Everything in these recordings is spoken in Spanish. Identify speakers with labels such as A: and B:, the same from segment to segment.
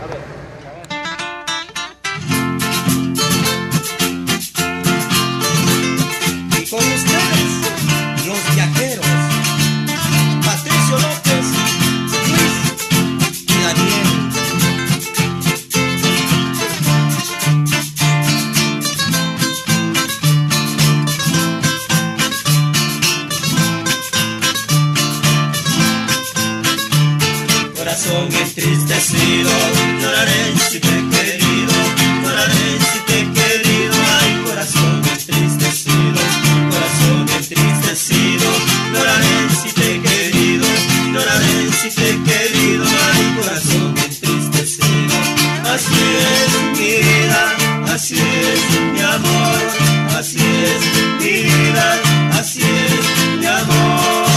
A: Y con ustedes, los viajeros, Patricio López, Luis y Daniel.
B: Corazón entristecido, lloraré si te he querido, lloraré si te he querido, ay corazón entristecido, lloraré si te he querido, lloraré si te he querido, ay corazón entristecido. Así es mi vida, así es mi amor, así es mi vida, así es mi amor.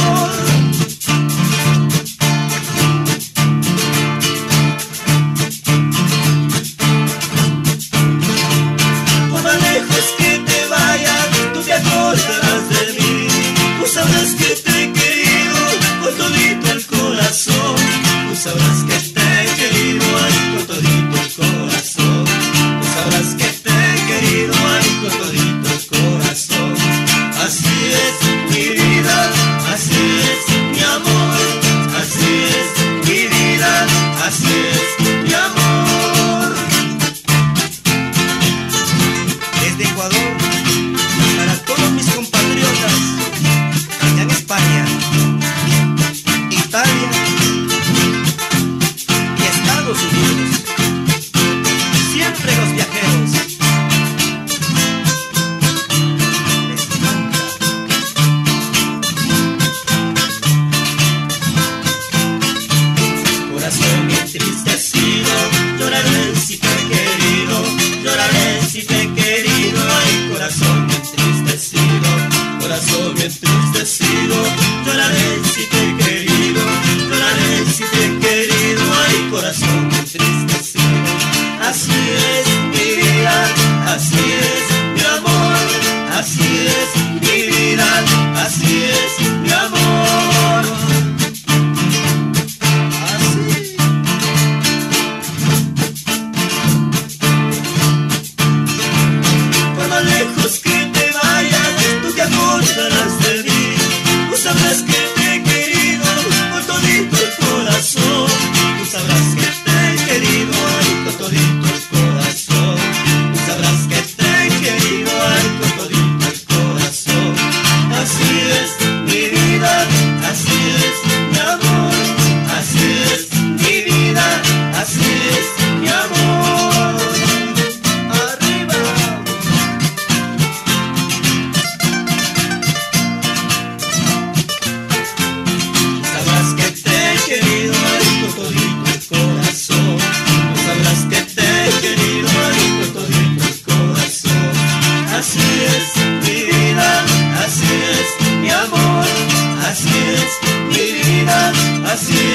B: Acordarás de mí, tú sabrás que te he querido con todito el corazón, tú sabrás que te he querido ay con todito el corazón, tú sabrás que te he querido ay con todito el corazón. Así es mi vida, así es mi amor, así es mi vida, así es mi amor.
A: Desde Ecuador, para todos mis compatriotas allá en España, Italia y Estados Unidos, siempre los viajeros. Les canta.
B: Corazón entristecido, lloraré si te he querido, lloraré si te he querido, ay corazón entristecido, lloraré si te he querido, lloraré si te he querido, ay corazón entristecido. Así es mi vida, así es mi amor, así es mi vida, así es mi amor. Así. Por más lejos que te vayas, tú te acordarás de mí, tú sabrás que te he querido con todito el corazón, tú sabrás que te he querido ay con todito el corazón, tú sabrás que te he querido ay con todito el corazón. Así es mi vida, así es mi amor, así es mi vida, así es mi amor. Arriba. Sabrás que te he querido ay con todito el corazón, tú sabrás que te he querido ay con todito el corazón. Así es mi vida, así es mi amor, así es mi vida, así